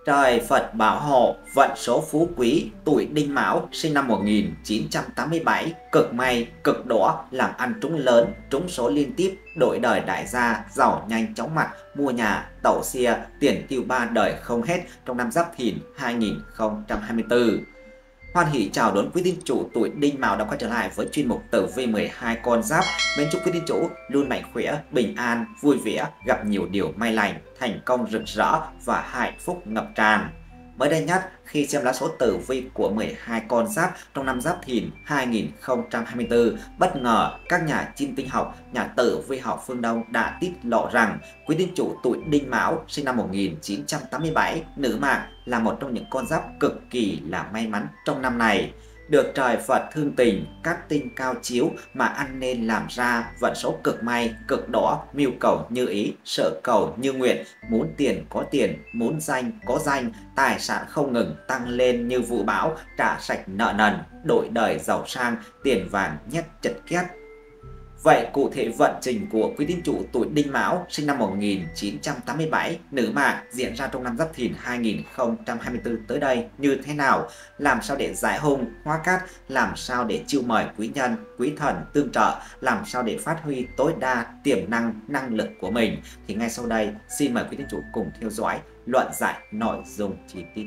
Trời Phật bảo hộ, vận số phú quý, tuổi Đinh Mão, sinh năm 1987, cực may, cực đỏ, làm ăn trúng lớn, trúng số liên tiếp, đổi đời đại gia, giàu nhanh chóng mặt, mua nhà, tậu xia, tiền tiêu ba đời không hết trong năm Giáp Thìn 2024. Hoan hỷ chào đón quý tín chủ tuổi Đinh Mão đã quay trở lại với chuyên mục tử vi 12 con giáp. Mến chúc quý tín chủ luôn mạnh khỏe, bình an, vui vẻ, gặp nhiều điều may lành, thành công rực rỡ và hạnh phúc ngập tràn. Mới đây nhất, khi xem lá số tử vi của 12 con giáp trong năm Giáp Thìn 2024, bất ngờ các nhà chiêm tinh học, nhà tử vi học phương Đông đã tiết lộ rằng quý tín chủ tuổi Đinh Mão sinh năm 1987, nữ mạng, là một trong những con giáp cực kỳ là may mắn trong năm này. Được trời Phật thương tình, các tinh cao chiếu mà ăn nên làm ra vận số cực may, cực đỏ, mưu cầu như ý, sợ cầu như nguyện, muốn tiền có tiền, muốn danh có danh, tài sản không ngừng tăng lên như vũ bão, trả sạch nợ nần, đổi đời giàu sang, tiền vàng nhét chật két. Vậy cụ thể vận trình của quý tín chủ tuổi Đinh Mão sinh năm 1987, nữ mạng diễn ra trong năm Giáp Thìn 2024 tới đây như thế nào? Làm sao để giải hung, hóa cát? Làm sao để chiêu mời quý nhân, quý thần tương trợ? Làm sao để phát huy tối đa tiềm năng, năng lực của mình? Thì ngay sau đây, xin mời quý tín chủ cùng theo dõi luận giải nội dung chi tiết.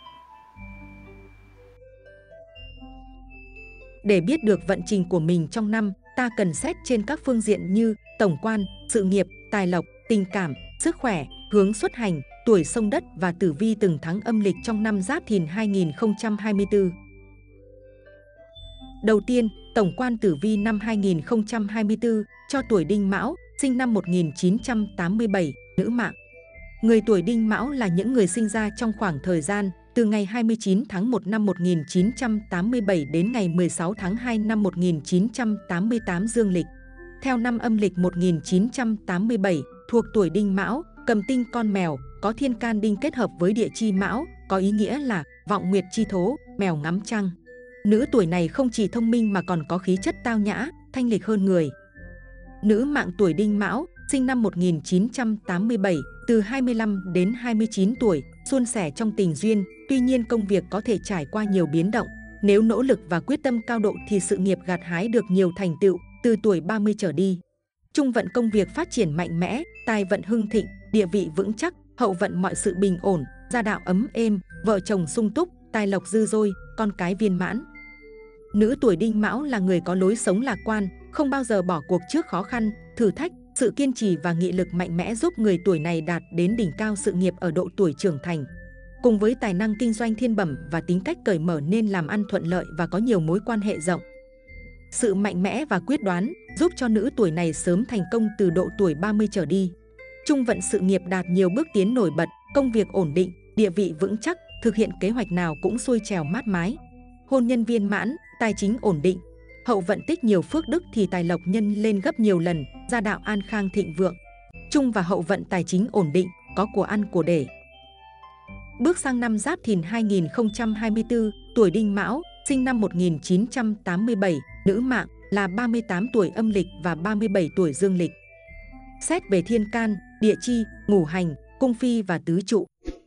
Để biết được vận trình của mình trong năm, ta cần xét trên các phương diện như tổng quan, sự nghiệp, tài lộc, tình cảm, sức khỏe, hướng xuất hành, tuổi xông đất và tử vi từng tháng âm lịch trong năm Giáp Thìn 2024. Đầu tiên, tổng quan tử vi năm 2024 cho tuổi Đinh Mão, sinh năm 1987, nữ mạng. Người tuổi Đinh Mão là những người sinh ra trong khoảng thời gian từ ngày 29 tháng 1 năm 1987 đến ngày 16 tháng 2 năm 1988 dương lịch. Theo năm âm lịch 1987, thuộc tuổi Đinh Mão, cầm tinh con mèo, có thiên can đinh kết hợp với địa chi Mão, có ý nghĩa là vọng nguyệt chi thố, mèo ngắm trăng. Nữ tuổi này không chỉ thông minh mà còn có khí chất tao nhã, thanh lịch hơn người. Nữ mạng tuổi Đinh Mão, sinh năm 1987, từ 25 đến 29 tuổi, suôn sẻ trong tình duyên, tuy nhiên công việc có thể trải qua nhiều biến động. Nếu nỗ lực và quyết tâm cao độ thì sự nghiệp gặt hái được nhiều thành tựu từ tuổi 30 trở đi. Trung vận công việc phát triển mạnh mẽ, tài vận hưng thịnh, địa vị vững chắc, hậu vận mọi sự bình ổn, gia đạo ấm êm, vợ chồng sung túc, tài lộc dư dôi, con cái viên mãn. Nữ tuổi Đinh Mão là người có lối sống lạc quan, không bao giờ bỏ cuộc trước khó khăn, thử thách. Sự kiên trì và nghị lực mạnh mẽ giúp người tuổi này đạt đến đỉnh cao sự nghiệp ở độ tuổi trưởng thành. Cùng với tài năng kinh doanh thiên bẩm và tính cách cởi mở nên làm ăn thuận lợi và có nhiều mối quan hệ rộng. Sự mạnh mẽ và quyết đoán giúp cho nữ tuổi này sớm thành công từ độ tuổi 30 trở đi. Trung vận sự nghiệp đạt nhiều bước tiến nổi bật, công việc ổn định, địa vị vững chắc, thực hiện kế hoạch nào cũng xuôi trèo mát mái. Hôn nhân viên mãn, tài chính ổn định. Hậu vận tích nhiều phước đức thì tài lộc nhân lên gấp nhiều lần, gia đạo an khang thịnh vượng. Trung và hậu vận tài chính ổn định, có của ăn của để. Bước sang năm Giáp Thìn 2024, tuổi Đinh Mão, sinh năm 1987, nữ mạng, là 38 tuổi âm lịch và 37 tuổi dương lịch. Xét về thiên can, địa chi, ngũ hành, cung phi và tứ trụ.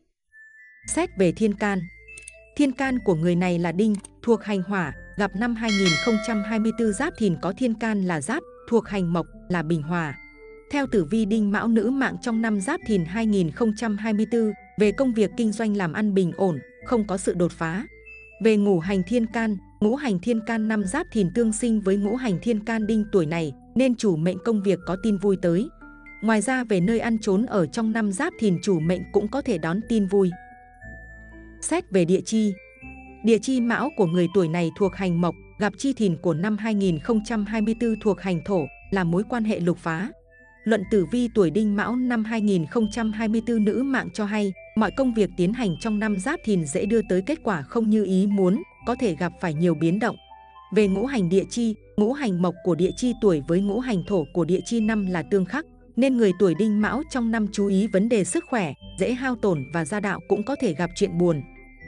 Xét về thiên can của người này là Đinh, thuộc hành hỏa, gặp năm 2024 Giáp Thìn có thiên can là Giáp, thuộc hành mộc là bình hòa. Theo tử vi Đinh Mão nữ mạng trong năm Giáp Thìn 2024, về công việc kinh doanh làm ăn bình ổn, không có sự đột phá. Về ngũ hành thiên can năm Giáp Thìn tương sinh với ngũ hành thiên can Đinh tuổi này, nên chủ mệnh công việc có tin vui tới. Ngoài ra về nơi ăn trốn ở trong năm Giáp Thìn chủ mệnh cũng có thể đón tin vui. Xét về địa chi Mão của người tuổi này thuộc hành mộc, gặp chi Thìn của năm 2024 thuộc hành thổ, là mối quan hệ lục phá. Luận tử vi tuổi Đinh Mão năm 2024 nữ mạng cho hay, mọi công việc tiến hành trong năm Giáp Thìn dễ đưa tới kết quả không như ý muốn, có thể gặp phải nhiều biến động. Về ngũ hành địa chi, ngũ hành mộc của địa chi tuổi với ngũ hành thổ của địa chi năm là tương khắc, nên người tuổi Đinh Mão trong năm chú ý vấn đề sức khỏe, dễ hao tổn và gia đạo cũng có thể gặp chuyện buồn.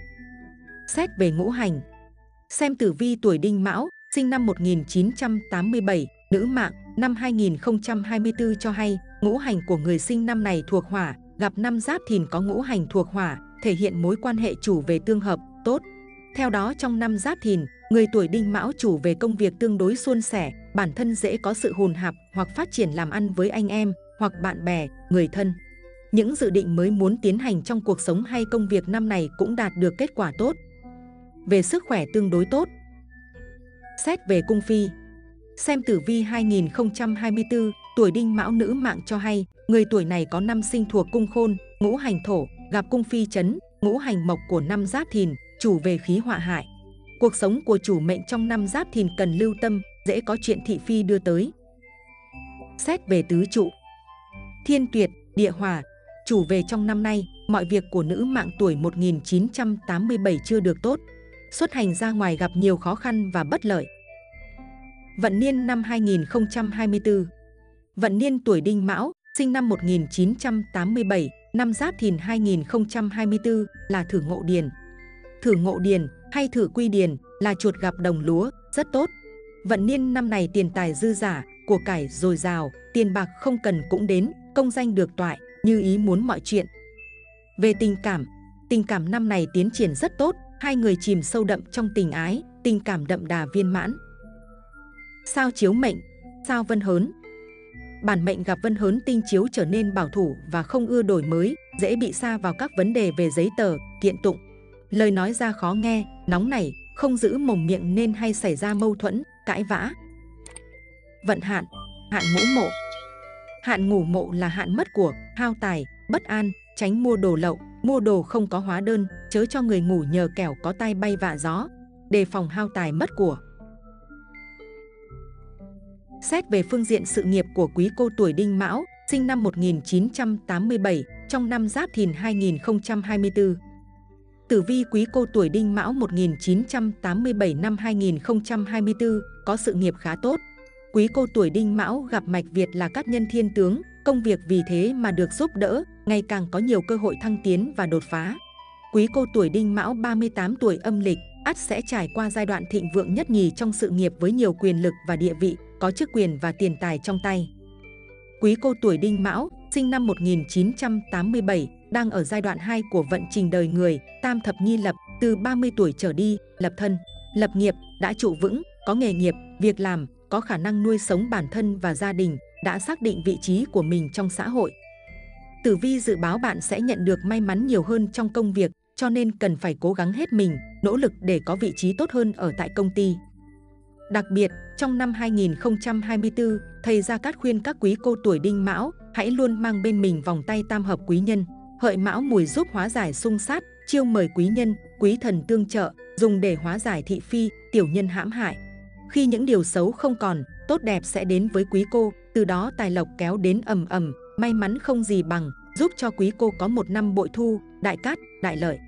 Xét về ngũ hành, xem tử vi tuổi Đinh Mão, sinh năm 1987, nữ mạng, năm 2024 cho hay, ngũ hành của người sinh năm này thuộc hỏa, gặp năm Giáp Thìn có ngũ hành thuộc hỏa, thể hiện mối quan hệ chủ về tương hợp, tốt. Theo đó trong năm Giáp Thìn, người tuổi Đinh Mão chủ về công việc tương đối suôn sẻ, bản thân dễ có sự hồn hạp hoặc phát triển làm ăn với anh em hoặc bạn bè, người thân. Những dự định mới muốn tiến hành trong cuộc sống hay công việc năm này cũng đạt được kết quả tốt. Về sức khỏe tương đối tốt. Xét về cung phi. Xem tử vi 2024, tuổi Đinh Mão nữ mạng cho hay, người tuổi này có năm sinh thuộc cung Khôn, ngũ hành Thổ, gặp cung phi chấn, ngũ hành Mộc của năm Giáp Thìn, chủ về khí họa hại. Cuộc sống của chủ mệnh trong năm Giáp Thìn cần lưu tâm, dễ có chuyện thị phi đưa tới. Xét về tứ trụ. Thiên Tuyệt, địa hỏa, chủ về trong năm nay, mọi việc của nữ mạng tuổi 1987 chưa được tốt. Xuất hành ra ngoài gặp nhiều khó khăn và bất lợi. Vận niên năm 2024. Vận niên tuổi Đinh Mão, sinh năm 1987, năm Giáp Thìn 2024 là thử ngộ điền. Thử ngộ điền hay thử quy điền là chuột gặp đồng lúa, rất tốt. Vận niên năm này tiền tài dư dả, của cải dồi dào, tiền bạc không cần cũng đến, công danh được toại, như ý muốn mọi chuyện. Về tình cảm năm này tiến triển rất tốt, hai người chìm sâu đậm trong tình ái, tình cảm đậm đà viên mãn. Sao chiếu mệnh, sao Vân Hớn. Bản mệnh gặp Vân Hớn tinh chiếu trở nên bảo thủ và không ưa đổi mới, dễ bị sa vào các vấn đề về giấy tờ, kiện tụng. Lời nói ra khó nghe, nóng nảy, không giữ mồm miệng nên hay xảy ra mâu thuẫn, cãi vã. Vận hạn, hạn ngũ mộ. Hạn ngũ mộ là hạn mất của, hao tài, bất an, tránh mua đồ lậu, mua đồ không có hóa đơn, chớ cho người ngủ nhờ kẻo có tai bay vạ gió, đề phòng hao tài mất của. Xét về phương diện sự nghiệp của quý cô tuổi Đinh Mão, sinh năm 1987, trong năm Giáp Thìn 2024. Tử vi quý cô tuổi Đinh Mão 1987 năm 2024 có sự nghiệp khá tốt. Quý cô tuổi Đinh Mão gặp mạch Việt là các nhân thiên tướng, công việc vì thế mà được giúp đỡ, ngày càng có nhiều cơ hội thăng tiến và đột phá. Quý cô tuổi Đinh Mão 38 tuổi âm lịch, ắt sẽ trải qua giai đoạn thịnh vượng nhất nhì trong sự nghiệp với nhiều quyền lực và địa vị, có chức quyền và tiền tài trong tay. Quý cô tuổi Đinh Mão, sinh năm 1987, đang ở giai đoạn 2 của vận trình đời người, tam thập nhi lập, từ 30 tuổi trở đi, lập thân, lập nghiệp, đã trụ vững, có nghề nghiệp, việc làm, có khả năng nuôi sống bản thân và gia đình, đã xác định vị trí của mình trong xã hội. Tử vi dự báo bạn sẽ nhận được may mắn nhiều hơn trong công việc, cho nên cần phải cố gắng hết mình, nỗ lực để có vị trí tốt hơn ở tại công ty. Đặc biệt, trong năm 2024, thầy Gia Cát khuyên các quý cô tuổi Đinh Mão hãy luôn mang bên mình vòng tay tam hợp quý nhân, hợi Mão Mùi giúp hóa giải xung sát, chiêu mời quý nhân, quý thần tương trợ, dùng để hóa giải thị phi, tiểu nhân hãm hại. Khi những điều xấu không còn, tốt đẹp sẽ đến với quý cô, từ đó tài lộc kéo đến ầm ầm, may mắn không gì bằng, giúp cho quý cô có một năm bội thu, đại cát, đại lợi.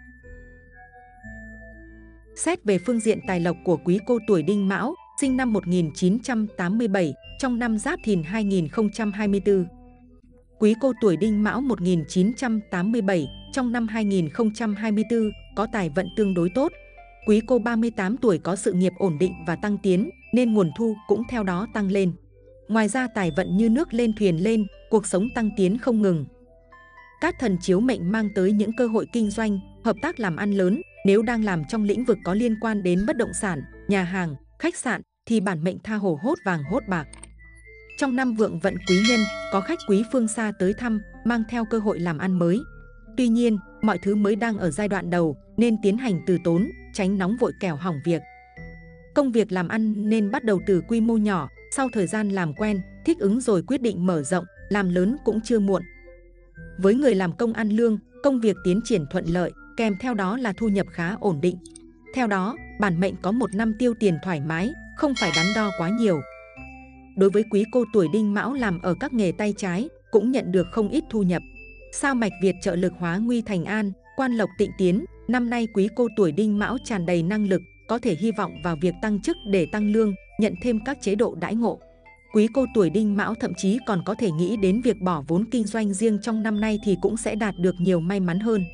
Xét về phương diện tài lộc của quý cô tuổi Đinh Mão, sinh năm 1987, trong năm Giáp Thìn 2024. Quý cô tuổi Đinh Mão 1987, trong năm 2024, có tài vận tương đối tốt. Quý cô 38 tuổi có sự nghiệp ổn định và tăng tiến, nên nguồn thu cũng theo đó tăng lên. Ngoài ra tài vận như nước lên thuyền lên, cuộc sống tăng tiến không ngừng. Các thần chiếu mệnh mang tới những cơ hội kinh doanh, hợp tác làm ăn lớn. Nếu đang làm trong lĩnh vực có liên quan đến bất động sản, nhà hàng, khách sạn, thì bản mệnh tha hồ hốt vàng hốt bạc. Trong năm vượng vận quý nhân, có khách quý phương xa tới thăm, mang theo cơ hội làm ăn mới. Tuy nhiên, mọi thứ mới đang ở giai đoạn đầu, nên tiến hành từ tốn, tránh nóng vội kẻo hỏng việc. Công việc làm ăn nên bắt đầu từ quy mô nhỏ, sau thời gian làm quen, thích ứng rồi quyết định mở rộng, làm lớn cũng chưa muộn. Với người làm công ăn lương, công việc tiến triển thuận lợi, kèm theo đó là thu nhập khá ổn định. Theo đó, bản mệnh có một năm tiêu tiền thoải mái, không phải đắn đo quá nhiều. Đối với quý cô tuổi Đinh Mão làm ở các nghề tay trái, cũng nhận được không ít thu nhập. Sao mạch Việt trợ lực hóa nguy thành an, quan lộc tịnh tiến, năm nay quý cô tuổi Đinh Mão tràn đầy năng lực, có thể hy vọng vào việc tăng chức để tăng lương, nhận thêm các chế độ đãi ngộ. Quý cô tuổi Đinh Mão thậm chí còn có thể nghĩ đến việc bỏ vốn kinh doanh riêng trong năm nay thì cũng sẽ đạt được nhiều may mắn hơn.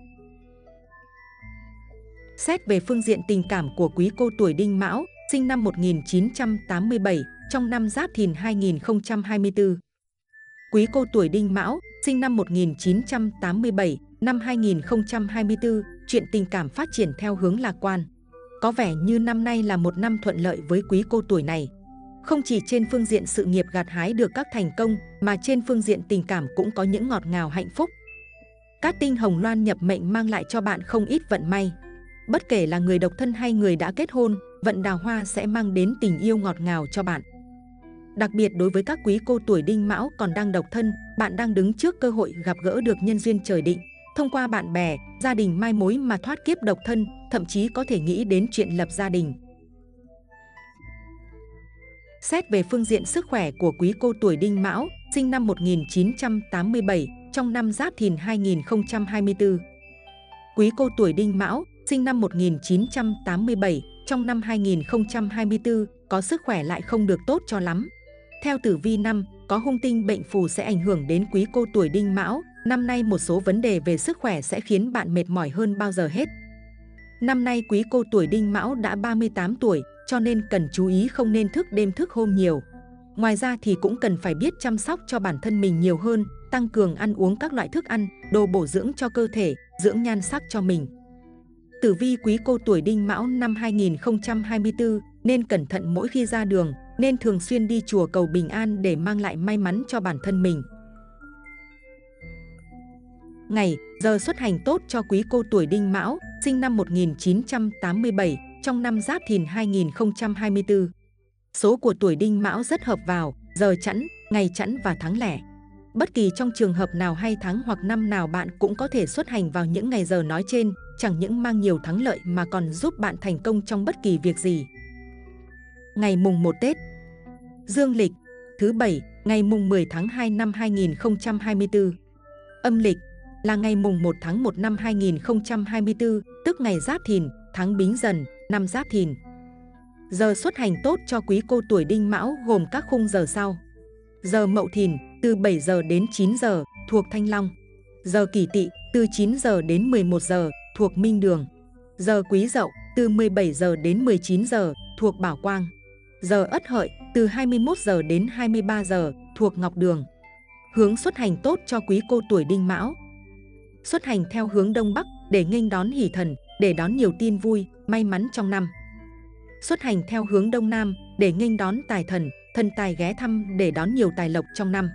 Xét về phương diện tình cảm của quý cô tuổi Đinh Mão, sinh năm 1987, trong năm Giáp Thìn 2024. Quý cô tuổi Đinh Mão, sinh năm 1987, năm 2024, chuyện tình cảm phát triển theo hướng lạc quan. Có vẻ như năm nay là một năm thuận lợi với quý cô tuổi này. Không chỉ trên phương diện sự nghiệp gặt hái được các thành công, mà trên phương diện tình cảm cũng có những ngọt ngào hạnh phúc. Cát tinh hồng loan nhập mệnh mang lại cho bạn không ít vận may. Bất kể là người độc thân hay người đã kết hôn, vận đào hoa sẽ mang đến tình yêu ngọt ngào cho bạn. Đặc biệt đối với các quý cô tuổi Đinh Mão còn đang độc thân, bạn đang đứng trước cơ hội gặp gỡ được nhân duyên trời định. Thông qua bạn bè, gia đình mai mối mà thoát kiếp độc thân, thậm chí có thể nghĩ đến chuyện lập gia đình. Xét về phương diện sức khỏe của quý cô tuổi Đinh Mão, sinh năm 1987, trong năm Giáp Thìn 2024. Quý cô tuổi Đinh Mão, sinh năm 1987, trong năm 2024, có sức khỏe lại không được tốt cho lắm. Theo tử vi năm, có hung tinh bệnh phù sẽ ảnh hưởng đến quý cô tuổi Đinh Mão. Năm nay một số vấn đề về sức khỏe sẽ khiến bạn mệt mỏi hơn bao giờ hết. Năm nay quý cô tuổi Đinh Mão đã 38 tuổi, cho nên cần chú ý không nên thức đêm thức hôm nhiều. Ngoài ra thì cũng cần phải biết chăm sóc cho bản thân mình nhiều hơn, tăng cường ăn uống các loại thức ăn, đồ bổ dưỡng cho cơ thể, dưỡng nhan sắc cho mình. Tử vi quý cô tuổi Đinh Mão năm 2024 nên cẩn thận mỗi khi ra đường, nên thường xuyên đi chùa cầu bình an để mang lại may mắn cho bản thân mình. Ngày, giờ xuất hành tốt cho quý cô tuổi Đinh Mão, sinh năm 1987, trong năm Giáp Thìn 2024. Số của tuổi Đinh Mão rất hợp vào, giờ chẵn, ngày chẵn và tháng lẻ. Bất kỳ trong trường hợp nào hay tháng hoặc năm nào bạn cũng có thể xuất hành vào những ngày giờ nói trên, chẳng những mang nhiều thắng lợi mà còn giúp bạn thành công trong bất kỳ việc gì. Ngày mùng 1 Tết Dương lịch, thứ Bảy, ngày mùng 10 tháng 2 năm 2024. Âm lịch là ngày mùng 1 tháng 1 năm 2024, tức ngày Giáp Thìn, tháng Bính Dần, năm Giáp Thìn. Giờ xuất hành tốt cho quý cô tuổi Đinh Mão gồm các khung giờ sau. Giờ Mậu Thìn, từ 7 giờ đến 9 giờ, thuộc Thanh Long. Giờ Kỷ Tỵ, từ 9 giờ đến 11 giờ, thuộc Minh Đường. Giờ Quý Dậu, từ 17 giờ đến 19 giờ, thuộc Bảo Quang. Giờ Ất Hợi, từ 21 giờ đến 23 giờ, thuộc Ngọc Đường. Hướng xuất hành tốt cho quý cô tuổi Đinh Mão. Xuất hành theo hướng Đông Bắc để nghênh đón hỷ thần, để đón nhiều tin vui, may mắn trong năm. Xuất hành theo hướng Đông Nam để nghênh đón tài thần, thần tài ghé thăm để đón nhiều tài lộc trong năm.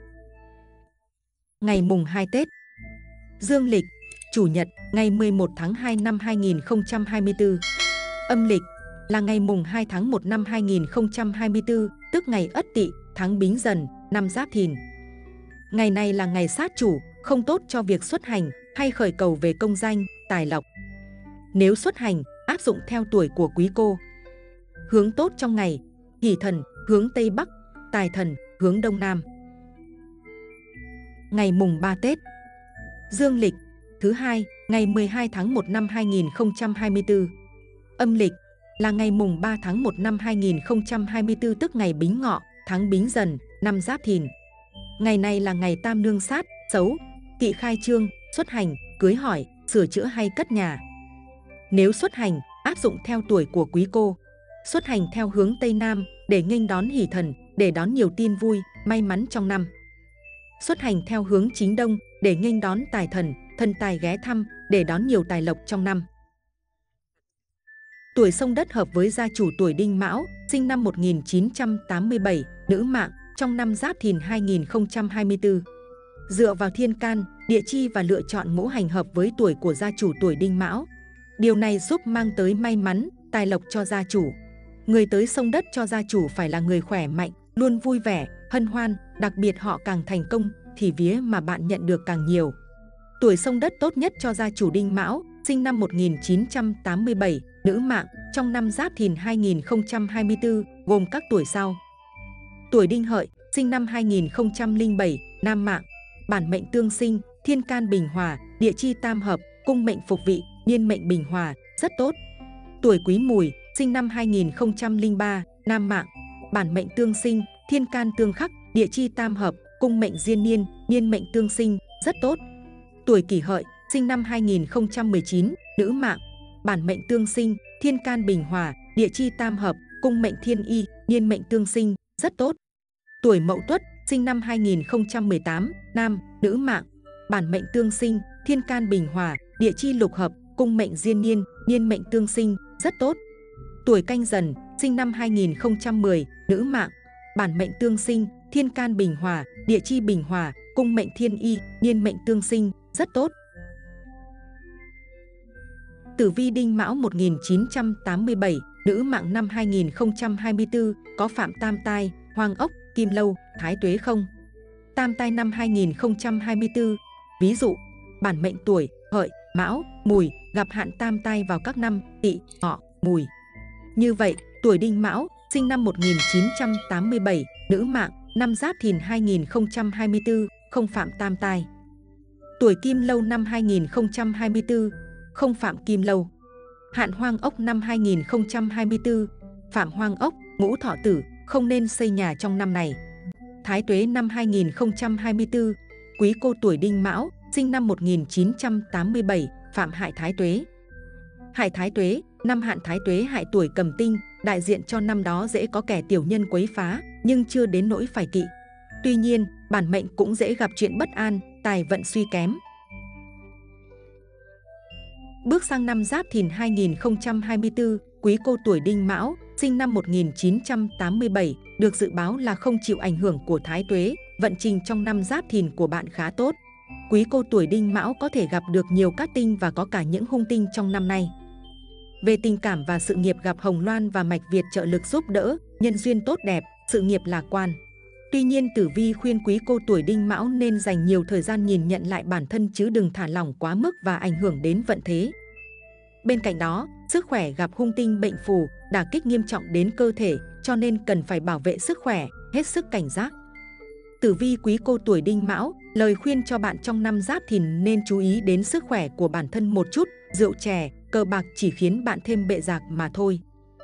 Ngày mùng 2 Tết Dương lịch, Chủ nhật, ngày 11 tháng 2 năm 2024. Âm lịch là ngày mùng 2 tháng 1 năm 2024, tức ngày Ất Tỵ, tháng Bính Dần, năm Giáp Thìn. Ngày này là ngày sát chủ, không tốt cho việc xuất hành hay khởi cầu về công danh, tài lộc. Nếu xuất hành, áp dụng theo tuổi của quý cô. Hướng tốt trong ngày, hỷ thần, hướng Tây Bắc, tài thần, hướng Đông Nam. Ngày mùng 3 Tết Dương lịch, thứ Hai, ngày 12 tháng 1 năm 2024. Âm lịch là ngày mùng 3 tháng 1 năm 2024, tức ngày Bính Ngọ, tháng Bính Dần, năm Giáp Thìn. Ngày này là ngày tam nương sát, xấu, kỵ khai trương, xuất hành, cưới hỏi, sửa chữa hay cất nhà. Nếu xuất hành, áp dụng theo tuổi của quý cô. Xuất hành theo hướng Tây Nam để nghênh đón hỷ thần, để đón nhiều tin vui, may mắn trong năm. Xuất hành theo hướng chính Đông để nghênh đón tài thần, thần tài ghé thăm, để đón nhiều tài lộc trong năm. Tuổi Sông Đất hợp với gia chủ tuổi Đinh Mão, sinh năm 1987, nữ mạng, trong năm Giáp Thìn 2024. Dựa vào thiên can, địa chi và lựa chọn ngũ hành hợp với tuổi của gia chủ tuổi Đinh Mão. Điều này giúp mang tới may mắn, tài lộc cho gia chủ. Người tới Sông Đất cho gia chủ phải là người khỏe mạnh, luôn vui vẻ, hân hoan, đặc biệt họ càng thành công thì vía mà bạn nhận được càng nhiều. Tuổi Sông Đất tốt nhất cho gia chủ Đinh Mão, sinh năm 1987, nữ mạng, trong năm Giáp Thìn 2024, gồm các tuổi sau. Tuổi Đinh Hợi, sinh năm 2007, nam mạng, bản mệnh tương sinh, thiên can bình hòa, địa chi tam hợp, cung mệnh phục vị, niên mệnh bình hòa, rất tốt. Tuổi Quý Mùi, sinh năm 2003, nam mạng, bản mệnh tương sinh, thiên can tương khắc, địa chi tam hợp, cung mệnh diên niên, niên mệnh tương sinh, rất tốt. Tuổi Kỷ Hợi, sinh năm 2019, nữ mạng, bản mệnh tương sinh, thiên can bình hòa, địa chi tam hợp, cung mệnh thiên y, niên mệnh tương sinh, rất tốt. Tuổi Mậu Tuất, sinh năm 2018, nam, nữ mạng, bản mệnh tương sinh, thiên can bình hòa, địa chi lục hợp, cung mệnh diên niên, niên mệnh tương sinh, rất tốt. Tuổi Canh Dần, sinh năm 2010, nữ mạng, bản mệnh tương sinh, thiên can bình hòa, địa chi bình hòa, cung mệnh thiên y, niên mệnh tương sinh, rất tốt. Tử vi Đinh Mão 1987, nữ mạng năm 2024, có phạm tam tai, hoang ốc, kim lâu, thái tuế không? Tam tai năm 2024, ví dụ, bản mệnh tuổi, hợi, mão, mùi, gặp hạn tam tai vào các năm tỵ, ngọ, mùi. Như vậy, tuổi Đinh Mão, sinh năm 1987, nữ mạng, năm Giáp Thìn 2024, không phạm tam tai. Tuổi Kim Lâu năm 2024, không phạm kim lâu. Hạn hoang ốc năm 2024, phạm hoang ốc, ngũ thọ tử, không nên xây nhà trong năm này. Thái tuế năm 2024, quý cô tuổi Đinh Mão, sinh năm 1987, phạm hại thái tuế. Hại thái tuế, năm hạn thái tuế hại tuổi Cầm Tinh, đại diện cho năm đó dễ có kẻ tiểu nhân quấy phá, nhưng chưa đến nỗi phải kỵ. Tuy nhiên, bản mệnh cũng dễ gặp chuyện bất an, tài vận suy kém. Bước sang năm Giáp Thìn 2024, quý cô tuổi Đinh Mão, sinh năm 1987, được dự báo là không chịu ảnh hưởng của thái tuế, vận trình trong năm Giáp Thìn của bạn khá tốt. Quý cô tuổi Đinh Mão có thể gặp được nhiều cát tinh và có cả những hung tinh trong năm nay. Về tình cảm và sự nghiệp gặp hồng loan và mạch Việt trợ lực giúp đỡ, nhân duyên tốt đẹp, sự nghiệp lạc quan. Tuy nhiên tử vi khuyên quý cô tuổi Đinh Mão nên dành nhiều thời gian nhìn nhận lại bản thân chứ đừng thả lỏng quá mức và ảnh hưởng đến vận thế. Bên cạnh đó, sức khỏe gặp hung tinh bệnh phù, đả kích nghiêm trọng đến cơ thể, cho nên cần phải bảo vệ sức khỏe, hết sức cảnh giác. Tử vi quý cô tuổi Đinh Mão, lời khuyên cho bạn trong năm Giáp Thìn nên chú ý đến sức khỏe của bản thân một chút, rượu chè, cờ bạc chỉ khiến bạn thêm bệ rạc mà thôi.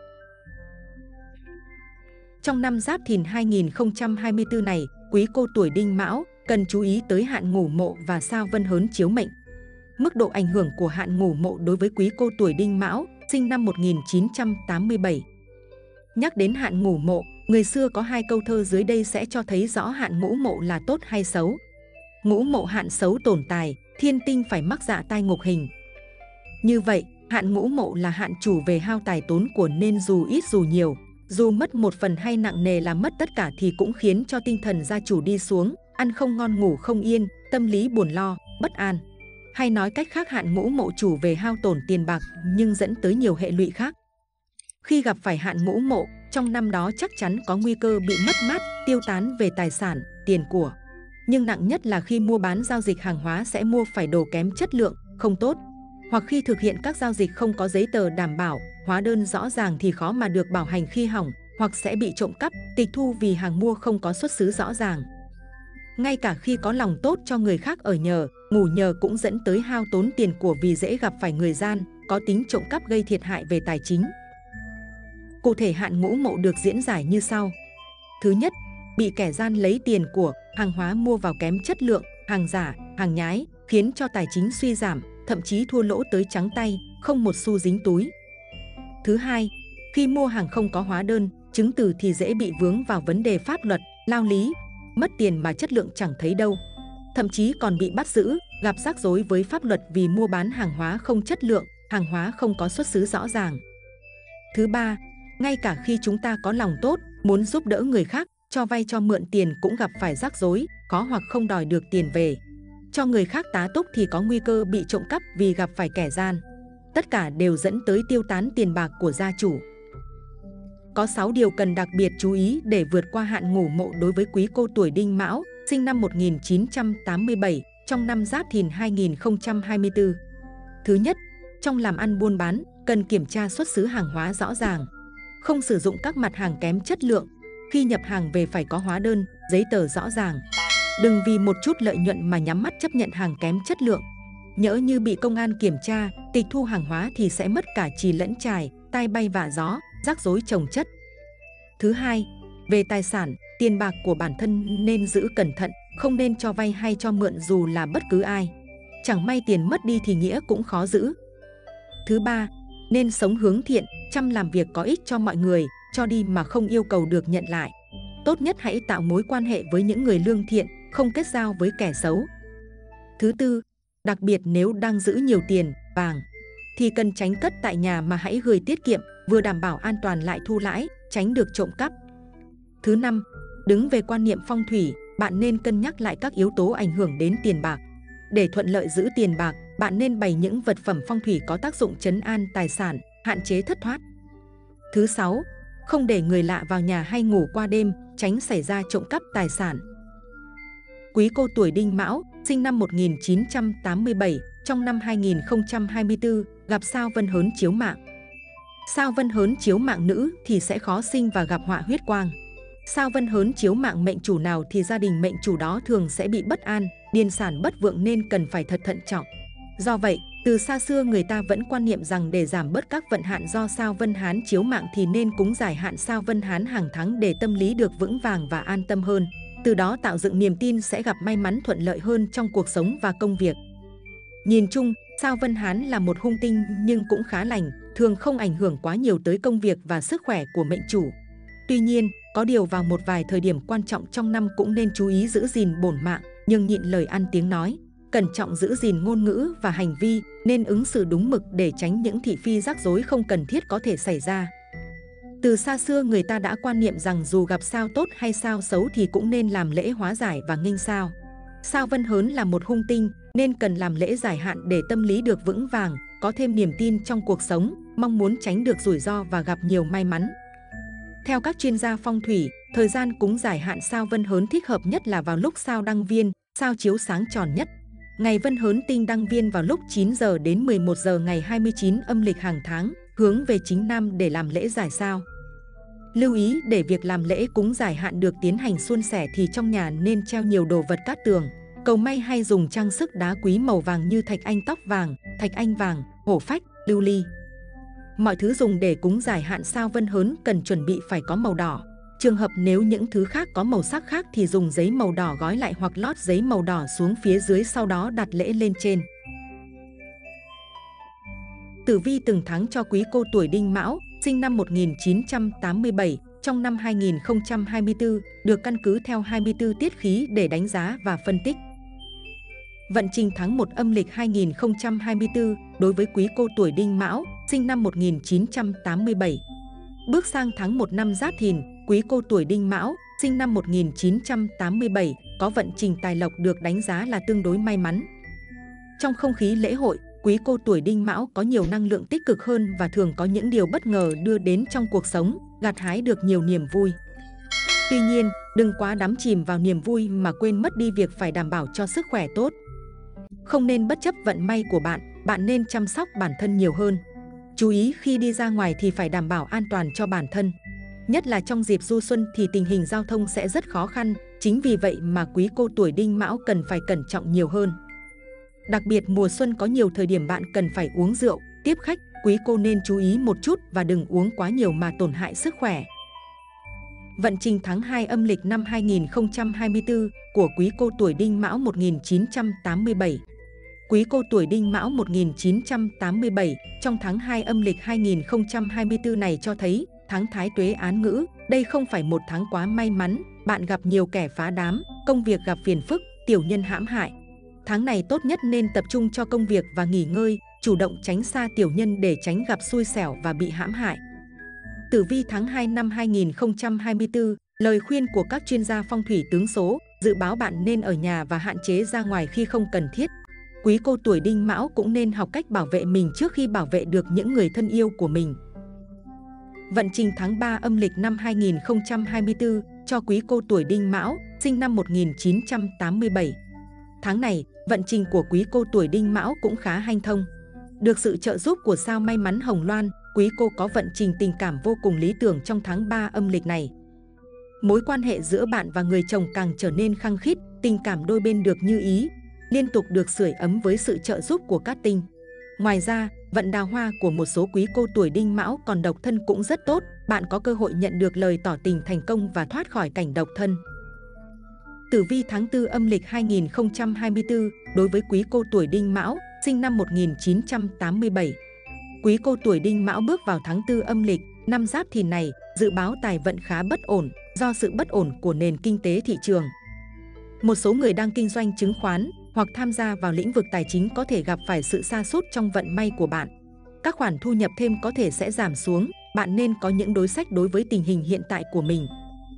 Trong năm Giáp Thìn 2024 này, quý cô tuổi Đinh Mão cần chú ý tới hạn ngủ mộ và sao Vân Hớn chiếu mệnh. Mức độ ảnh hưởng của hạn ngủ mộ đối với quý cô tuổi Đinh Mão, sinh năm 1987. Nhắc đến hạn ngủ mộ, người xưa có hai câu thơ dưới đây sẽ cho thấy rõ hạn ngũ mộ là tốt hay xấu. Ngũ mộ hạn xấu tổn tài, thiên tinh phải mắc dạ tai ngục hình. Như vậy, hạn ngũ mộ là hạn chủ về hao tài tốn của nên dù ít dù nhiều, dù mất một phần hay nặng nề là mất tất cả thì cũng khiến cho tinh thần gia chủ đi xuống, ăn không ngon ngủ không yên, tâm lý buồn lo, bất an. Hay nói cách khác, hạn ngũ mộ chủ về hao tổn tiền bạc nhưng dẫn tới nhiều hệ lụy khác. Khi gặp phải hạn ngũ mộ, trong năm đó chắc chắn có nguy cơ bị mất mát, tiêu tán về tài sản, tiền của. Nhưng nặng nhất là khi mua bán giao dịch hàng hóa sẽ mua phải đồ kém chất lượng, không tốt. Hoặc khi thực hiện các giao dịch không có giấy tờ đảm bảo, hóa đơn rõ ràng thì khó mà được bảo hành khi hỏng, hoặc sẽ bị trộm cắp, tịch thu vì hàng mua không có xuất xứ rõ ràng. Ngay cả khi có lòng tốt cho người khác ở nhờ, ngủ nhờ cũng dẫn tới hao tốn tiền của vì dễ gặp phải người gian, có tính trộm cắp gây thiệt hại về tài chính. Cụ thể hạn ngũ mộ được diễn giải như sau. Thứ nhất, bị kẻ gian lấy tiền của, hàng hóa mua vào kém chất lượng, hàng giả, hàng nhái, khiến cho tài chính suy giảm, thậm chí thua lỗ tới trắng tay, không một xu dính túi. Thứ hai, khi mua hàng không có hóa đơn, chứng từ thì dễ bị vướng vào vấn đề pháp luật, lao lý, mất tiền mà chất lượng chẳng thấy đâu. Thậm chí còn bị bắt giữ, gặp rắc rối với pháp luật vì mua bán hàng hóa không chất lượng, hàng hóa không có xuất xứ rõ ràng. Thứ ba, ngay cả khi chúng ta có lòng tốt, muốn giúp đỡ người khác, cho vay cho mượn tiền cũng gặp phải rắc rối, khó hoặc không đòi được tiền về. Cho người khác tá túc thì có nguy cơ bị trộm cắp vì gặp phải kẻ gian. Tất cả đều dẫn tới tiêu tán tiền bạc của gia chủ. Có 6 điều cần đặc biệt chú ý để vượt qua hạn ngủ mộ đối với quý cô tuổi Đinh Mão, sinh năm 1987, trong năm Giáp Thìn 2024. Thứ nhất, trong làm ăn buôn bán, cần kiểm tra xuất xứ hàng hóa rõ ràng. Không sử dụng các mặt hàng kém chất lượng. Khi nhập hàng về phải có hóa đơn, giấy tờ rõ ràng. Đừng vì một chút lợi nhuận mà nhắm mắt chấp nhận hàng kém chất lượng. Nhỡ như bị công an kiểm tra, tịch thu hàng hóa thì sẽ mất cả chì lẫn chài, tai bay vạ gió, rắc rối chồng chất. Thứ hai, về tài sản, tiền bạc của bản thân nên giữ cẩn thận, không nên cho vay hay cho mượn dù là bất cứ ai. Chẳng may tiền mất đi thì nghĩa cũng khó giữ. Thứ ba, nên sống hướng thiện, chăm làm việc có ích cho mọi người, cho đi mà không yêu cầu được nhận lại. Tốt nhất hãy tạo mối quan hệ với những người lương thiện, không kết giao với kẻ xấu. Thứ tư, Đặc biệt nếu đang giữ nhiều tiền, vàng, thì cần tránh cất tại nhà mà hãy gửi tiết kiệm, vừa đảm bảo an toàn lại thu lãi, tránh được trộm cắp. Thứ năm, đứng về quan niệm phong thủy, bạn nên cân nhắc lại các yếu tố ảnh hưởng đến tiền bạc. Để thuận lợi giữ tiền bạc, bạn nên bày những vật phẩm phong thủy có tác dụng trấn an tài sản, hạn chế thất thoát. Thứ sáu, không để người lạ vào nhà hay ngủ qua đêm, tránh xảy ra trộm cắp tài sản. Quý cô tuổi Đinh Mão, sinh năm 1987, trong năm 2024, gặp sao Vân Hớn chiếu mạng. Sao Vân Hớn chiếu mạng nữ thì sẽ khó sinh và gặp họa huyết quang. Sao Vân Hớn chiếu mạng mệnh chủ nào thì gia đình mệnh chủ đó thường sẽ bị bất an, điền sản bất vượng nên cần phải thật thận trọng. Do vậy, từ xa xưa người ta vẫn quan niệm rằng để giảm bớt các vận hạn do sao Vân Hán chiếu mạng thì nên cúng giải hạn sao Vân Hán hàng tháng để tâm lý được vững vàng và an tâm hơn. Từ đó tạo dựng niềm tin sẽ gặp may mắn thuận lợi hơn trong cuộc sống và công việc. Nhìn chung, sao Vân Hán là một hung tinh nhưng cũng khá lành, thường không ảnh hưởng quá nhiều tới công việc và sức khỏe của mệnh chủ. Tuy nhiên, có điều vào một vài thời điểm quan trọng trong năm cũng nên chú ý giữ gìn bổn mạng, nhưng nhịn lời ăn tiếng nói, cẩn trọng giữ gìn ngôn ngữ và hành vi, nên ứng xử đúng mực để tránh những thị phi rắc rối không cần thiết có thể xảy ra. Từ xa xưa người ta đã quan niệm rằng dù gặp sao tốt hay sao xấu thì cũng nên làm lễ hóa giải và nghênh sao. Sao Vân Hớn là một hung tinh nên cần làm lễ giải hạn để tâm lý được vững vàng, có thêm niềm tin trong cuộc sống, mong muốn tránh được rủi ro và gặp nhiều may mắn. Theo các chuyên gia phong thủy, thời gian cúng giải hạn sao Vân Hớn thích hợp nhất là vào lúc sao đăng viên, sao chiếu sáng tròn nhất. Ngày Vân Hớn tinh đăng viên vào lúc 9 giờ đến 11 giờ ngày 29 âm lịch hàng tháng, hướng về chính nam để làm lễ giải sao. Lưu ý để việc làm lễ cúng giải hạn được tiến hành suôn sẻ thì trong nhà nên treo nhiều đồ vật cát tường, cầu may hay dùng trang sức đá quý màu vàng như thạch anh tóc vàng, thạch anh vàng, hổ phách, lưu ly. Mọi thứ dùng để cúng giải hạn sao Vân Hớn cần chuẩn bị phải có màu đỏ. Trường hợp nếu những thứ khác có màu sắc khác thì dùng giấy màu đỏ gói lại hoặc lót giấy màu đỏ xuống phía dưới sau đó đặt lễ lên trên. Tử vi từng tháng cho quý cô tuổi Đinh Mão, sinh năm 1987, trong năm 2024, được căn cứ theo 24 tiết khí để đánh giá và phân tích. Vận trình tháng 1 âm lịch 2024 đối với quý cô tuổi Đinh Mão, sinh năm 1987. Bước sang tháng 1 năm Giáp Thìn, quý cô tuổi Đinh Mão, sinh năm 1987, có vận trình tài lộc được đánh giá là tương đối may mắn. Trong không khí lễ hội, quý cô tuổi Đinh Mão có nhiều năng lượng tích cực hơn và thường có những điều bất ngờ đưa đến trong cuộc sống, gặt hái được nhiều niềm vui. Tuy nhiên, đừng quá đắm chìm vào niềm vui mà quên mất đi việc phải đảm bảo cho sức khỏe tốt. Không nên bất chấp vận may của bạn nên chăm sóc bản thân nhiều hơn. Chú ý khi đi ra ngoài thì phải đảm bảo an toàn cho bản thân. Nhất là trong dịp du xuân thì tình hình giao thông sẽ rất khó khăn, chính vì vậy mà quý cô tuổi Đinh Mão cần phải cẩn trọng nhiều hơn. Đặc biệt mùa xuân có nhiều thời điểm bạn cần phải uống rượu, tiếp khách, quý cô nên chú ý một chút và đừng uống quá nhiều mà tổn hại sức khỏe. Vận trình tháng 2 âm lịch năm 2024 của quý cô tuổi Đinh Mão 1987. Quý cô tuổi Đinh Mão 1987 trong tháng 2 âm lịch 2024 này cho thấy tháng Thái Tuế Án Ngữ, đây không phải một tháng quá may mắn, bạn gặp nhiều kẻ phá đám, công việc gặp phiền phức, tiểu nhân hãm hại. Tháng này tốt nhất nên tập trung cho công việc và nghỉ ngơi, chủ động tránh xa tiểu nhân để tránh gặp xui xẻo và bị hãm hại. Tử vi tháng 2 năm 2024, lời khuyên của các chuyên gia phong thủy tướng số, dự báo bạn nên ở nhà và hạn chế ra ngoài khi không cần thiết. Quý cô tuổi Đinh Mão cũng nên học cách bảo vệ mình trước khi bảo vệ được những người thân yêu của mình. Vận trình tháng 3 âm lịch năm 2024 cho quý cô tuổi Đinh Mão, sinh năm 1987. Tháng này, vận trình của quý cô tuổi Đinh Mão cũng khá hanh thông. Được sự trợ giúp của sao may mắn Hồng Loan, quý cô có vận trình tình cảm vô cùng lý tưởng trong tháng 3 âm lịch này. Mối quan hệ giữa bạn và người chồng càng trở nên khăng khít, tình cảm đôi bên được như ý, liên tục được sưởi ấm với sự trợ giúp của cát tinh. Ngoài ra, vận đào hoa của một số quý cô tuổi Đinh Mão còn độc thân cũng rất tốt, bạn có cơ hội nhận được lời tỏ tình thành công và thoát khỏi cảnh độc thân. Tử vi tháng 4 âm lịch 2024 đối với quý cô tuổi Đinh Mão, sinh năm 1987. Quý cô tuổi Đinh Mão bước vào tháng 4 âm lịch, năm Giáp Thìn này, dự báo tài vận khá bất ổn do sự bất ổn của nền kinh tế thị trường. Một số người đang kinh doanh chứng khoán, hoặc tham gia vào lĩnh vực tài chính có thể gặp phải sự sa sút trong vận may của bạn. Các khoản thu nhập thêm có thể sẽ giảm xuống, bạn nên có những đối sách đối với tình hình hiện tại của mình.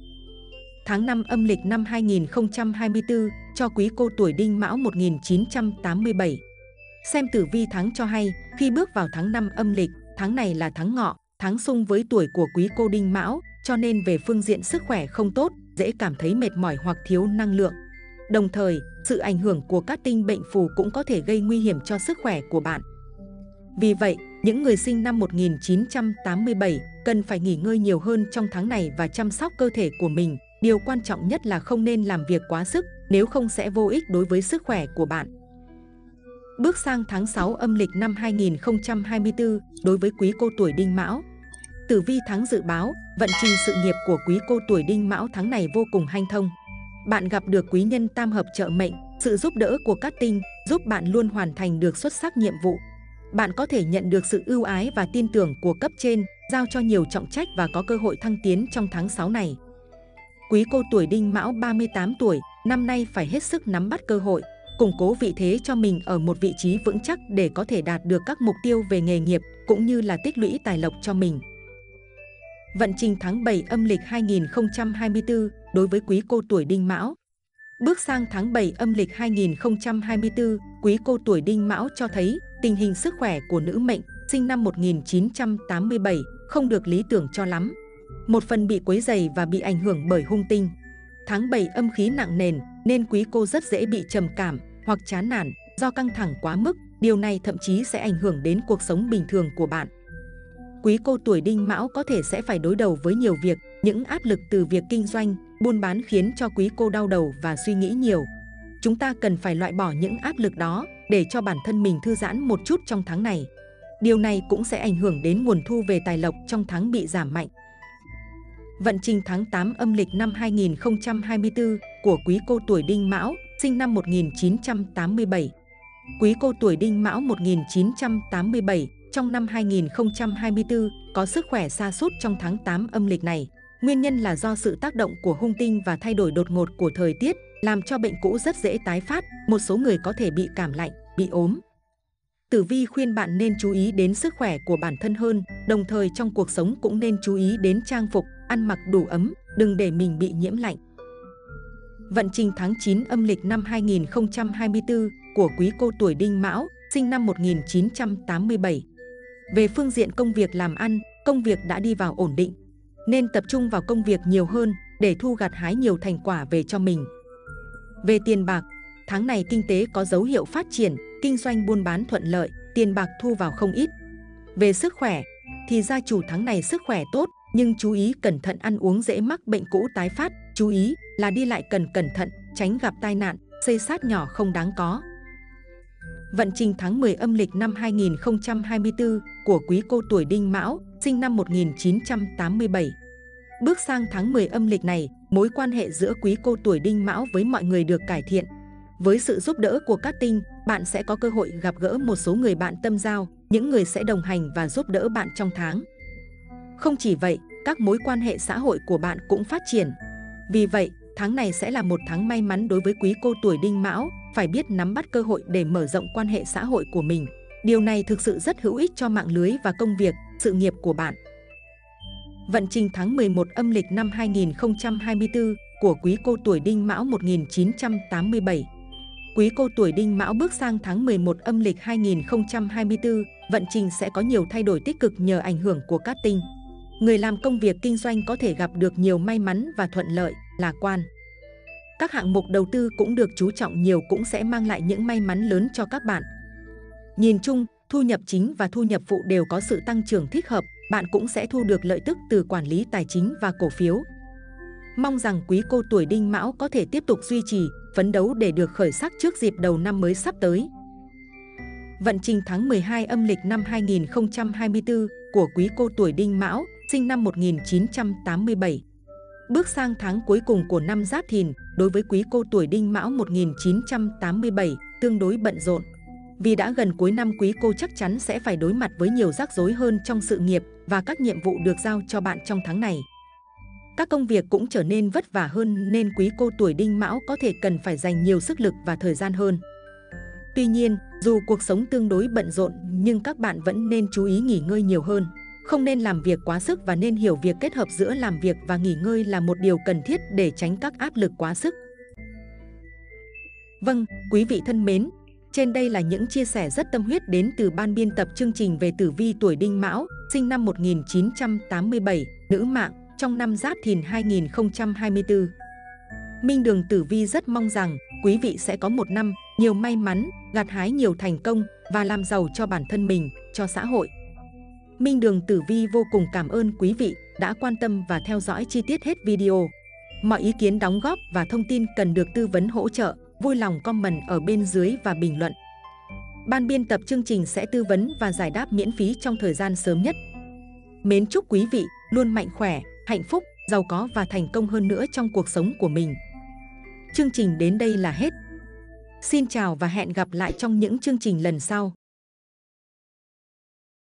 Tháng 5 âm lịch năm 2024 cho quý cô tuổi Đinh Mão 1987. Xem tử vi tháng cho hay, khi bước vào tháng 5 âm lịch, tháng này là tháng Ngọ, tháng xung với tuổi của quý cô Đinh Mão, cho nên về phương diện sức khỏe không tốt, dễ cảm thấy mệt mỏi hoặc thiếu năng lượng. Đồng thời, sự ảnh hưởng của các tinh bệnh phù cũng có thể gây nguy hiểm cho sức khỏe của bạn. Vì vậy, những người sinh năm 1987 cần phải nghỉ ngơi nhiều hơn trong tháng này và chăm sóc cơ thể của mình. Điều quan trọng nhất là không nên làm việc quá sức, nếu không sẽ vô ích đối với sức khỏe của bạn. Bước sang tháng 6 âm lịch năm 2024 đối với quý cô tuổi Đinh Mão. Tử vi tháng dự báo, vận trình sự nghiệp của quý cô tuổi Đinh Mão tháng này vô cùng hanh thông. Bạn gặp được quý nhân tam hợp trợ mệnh, sự giúp đỡ của các tinh giúp bạn luôn hoàn thành được xuất sắc nhiệm vụ. Bạn có thể nhận được sự ưu ái và tin tưởng của cấp trên, giao cho nhiều trọng trách và có cơ hội thăng tiến trong tháng 6 này. Quý cô tuổi Đinh Mão 38 tuổi, năm nay phải hết sức nắm bắt cơ hội, củng cố vị thế cho mình ở một vị trí vững chắc để có thể đạt được các mục tiêu về nghề nghiệp cũng như là tích lũy tài lộc cho mình. Vận trình tháng 7 âm lịch 2024 đối với quý cô tuổi Đinh Mão. Bước sang tháng 7 âm lịch 2024, quý cô tuổi Đinh Mão cho thấy tình hình sức khỏe của nữ mệnh sinh năm 1987 không được lý tưởng cho lắm. Một phần bị quấy rầy và bị ảnh hưởng bởi hung tinh. Tháng 7 âm khí nặng nề nên quý cô rất dễ bị trầm cảm hoặc chán nản do căng thẳng quá mức. Điều này thậm chí sẽ ảnh hưởng đến cuộc sống bình thường của bạn. Quý cô tuổi Đinh Mão có thể sẽ phải đối đầu với nhiều việc, những áp lực từ việc kinh doanh, buôn bán khiến cho quý cô đau đầu và suy nghĩ nhiều. Chúng ta cần phải loại bỏ những áp lực đó để cho bản thân mình thư giãn một chút trong tháng này. Điều này cũng sẽ ảnh hưởng đến nguồn thu về tài lộc trong tháng bị giảm mạnh. Vận trình tháng 8 âm lịch năm 2024 của quý cô tuổi Đinh Mão, sinh năm 1987. Quý cô tuổi Đinh Mão 1987 trong năm 2024 có sức khỏe sa sút trong tháng 8 âm lịch này. Nguyên nhân là do sự tác động của hung tinh và thay đổi đột ngột của thời tiết, làm cho bệnh cũ rất dễ tái phát, một số người có thể bị cảm lạnh, bị ốm. Tử vi khuyên bạn nên chú ý đến sức khỏe của bản thân hơn, đồng thời trong cuộc sống cũng nên chú ý đến trang phục, ăn mặc đủ ấm, đừng để mình bị nhiễm lạnh. Vận trình tháng 9 âm lịch năm 2024 của quý cô tuổi Đinh Mão, sinh năm 1987. Về phương diện công việc làm ăn, công việc đã đi vào ổn định, nên tập trung vào công việc nhiều hơn để thu gặt hái nhiều thành quả về cho mình. Về tiền bạc, tháng này kinh tế có dấu hiệu phát triển, kinh doanh buôn bán thuận lợi, tiền bạc thu vào không ít. Về sức khỏe, thì gia chủ tháng này sức khỏe tốt, nhưng chú ý cẩn thận ăn uống dễ mắc bệnh cũ tái phát, chú ý là đi lại cần cẩn thận, tránh gặp tai nạn, xây xát nhỏ không đáng có. Vận trình tháng 10 âm lịch năm 2024 của quý cô tuổi Đinh Mão, sinh năm 1987. Bước sang tháng 10 âm lịch này, mối quan hệ giữa quý cô tuổi Đinh Mão với mọi người được cải thiện. Với sự giúp đỡ của các tinh, bạn sẽ có cơ hội gặp gỡ một số người bạn tâm giao, những người sẽ đồng hành và giúp đỡ bạn trong tháng. Không chỉ vậy, các mối quan hệ xã hội của bạn cũng phát triển. Vì vậy, tháng này sẽ là một tháng may mắn đối với quý cô tuổi Đinh Mão, phải biết nắm bắt cơ hội để mở rộng quan hệ xã hội của mình. Điều này thực sự rất hữu ích cho mạng lưới và công việc, sự nghiệp của bạn. Vận trình tháng 11 âm lịch năm 2024 của quý cô tuổi Đinh Mão 1987. Quý cô tuổi Đinh Mão bước sang tháng 11 âm lịch 2024, vận trình sẽ có nhiều thay đổi tích cực nhờ ảnh hưởng của các tinh. Người làm công việc kinh doanh có thể gặp được nhiều may mắn và thuận lợi, lạc quan. Các hạng mục đầu tư cũng được chú trọng nhiều cũng sẽ mang lại những may mắn lớn cho các bạn. Nhìn chung, thu nhập chính và thu nhập phụ đều có sự tăng trưởng thích hợp, bạn cũng sẽ thu được lợi tức từ quản lý tài chính và cổ phiếu. Mong rằng quý cô tuổi Đinh Mão có thể tiếp tục duy trì, phấn đấu để được khởi sắc trước dịp đầu năm mới sắp tới. Vận trình tháng 12 âm lịch năm 2024 của quý cô tuổi Đinh Mão, sinh năm 1987. Bước sang tháng cuối cùng của năm Giáp Thìn, đối với quý cô tuổi Đinh Mão 1987, tương đối bận rộn. Vì đã gần cuối năm, quý cô chắc chắn sẽ phải đối mặt với nhiều rắc rối hơn trong sự nghiệp và các nhiệm vụ được giao cho bạn trong tháng này. Các công việc cũng trở nên vất vả hơn nên quý cô tuổi Đinh Mão có thể cần phải dành nhiều sức lực và thời gian hơn. Tuy nhiên, dù cuộc sống tương đối bận rộn nhưng các bạn vẫn nên chú ý nghỉ ngơi nhiều hơn. Không nên làm việc quá sức và nên hiểu việc kết hợp giữa làm việc và nghỉ ngơi là một điều cần thiết để tránh các áp lực quá sức. Vâng, quý vị thân mến, trên đây là những chia sẻ rất tâm huyết đến từ ban biên tập chương trình về tử vi tuổi Đinh Mão, sinh năm 1987, nữ mạng, trong năm Giáp Thìn 2024. Minh Đường Tử Vi rất mong rằng quý vị sẽ có một năm nhiều may mắn, gặt hái nhiều thành công và làm giàu cho bản thân mình, cho xã hội. Minh Đường Tử Vi vô cùng cảm ơn quý vị đã quan tâm và theo dõi chi tiết hết video. Mọi ý kiến đóng góp và thông tin cần được tư vấn hỗ trợ, vui lòng comment ở bên dưới và bình luận. Ban biên tập chương trình sẽ tư vấn và giải đáp miễn phí trong thời gian sớm nhất. Mến chúc quý vị luôn mạnh khỏe, hạnh phúc, giàu có và thành công hơn nữa trong cuộc sống của mình. Chương trình đến đây là hết. Xin chào và hẹn gặp lại trong những chương trình lần sau.